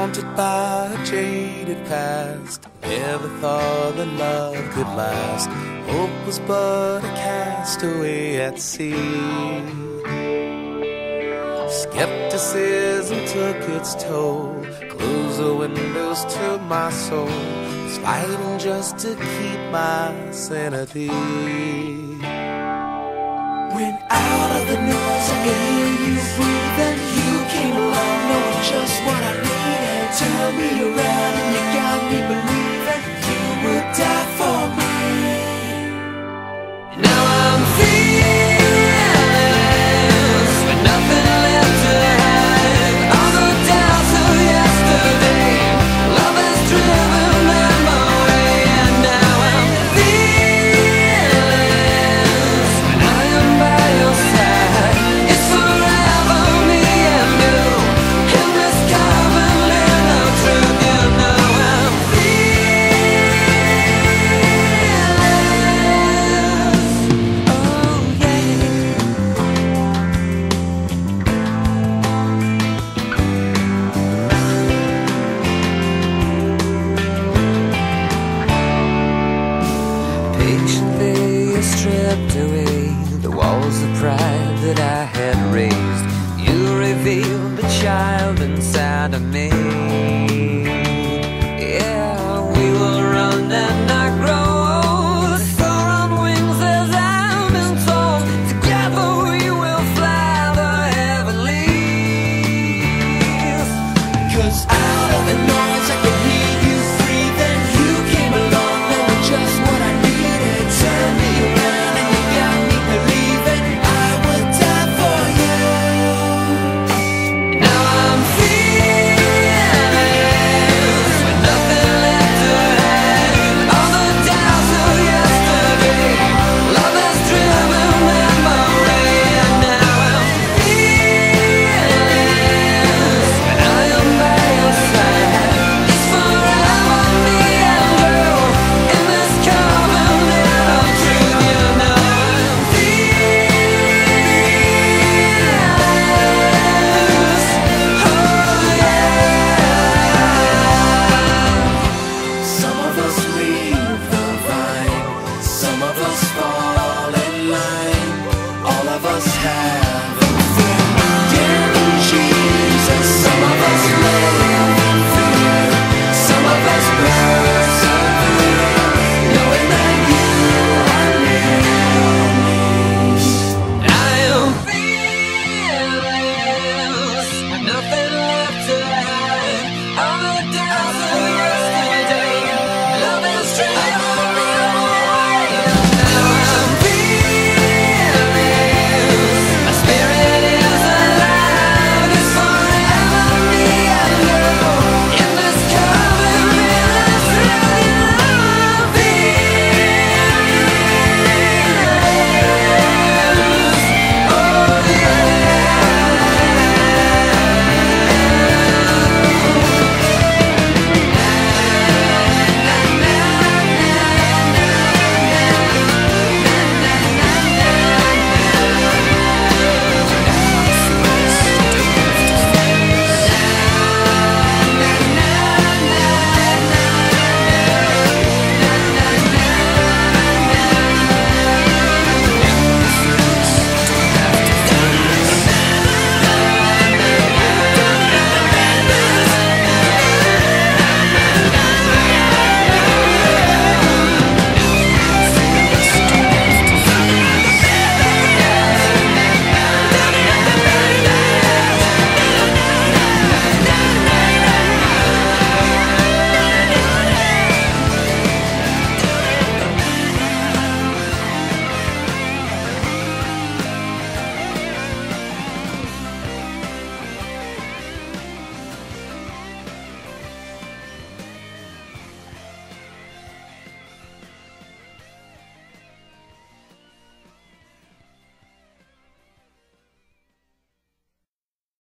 haunted by a jaded past. Never thought that love could last. Hope was but a castaway at sea. Skepticism took its toll, closed the windows to my soul. Was fighting just to keep my sanity. When out of the noise I could hear you breathing, you came along knowing just what I needed. Turned me around and you got me believing you would die for me. Now I'm fearless, with nothing left to hide. All the doubts of yesterday, love has driven them away. And now I'm fearless, when I am by your side. It's forever me and you, in this covenant of truth. You know I'm fearless. Oh yeah. Patiently you stripped away the walls of pride that I had raised. You revealed the child inside of me.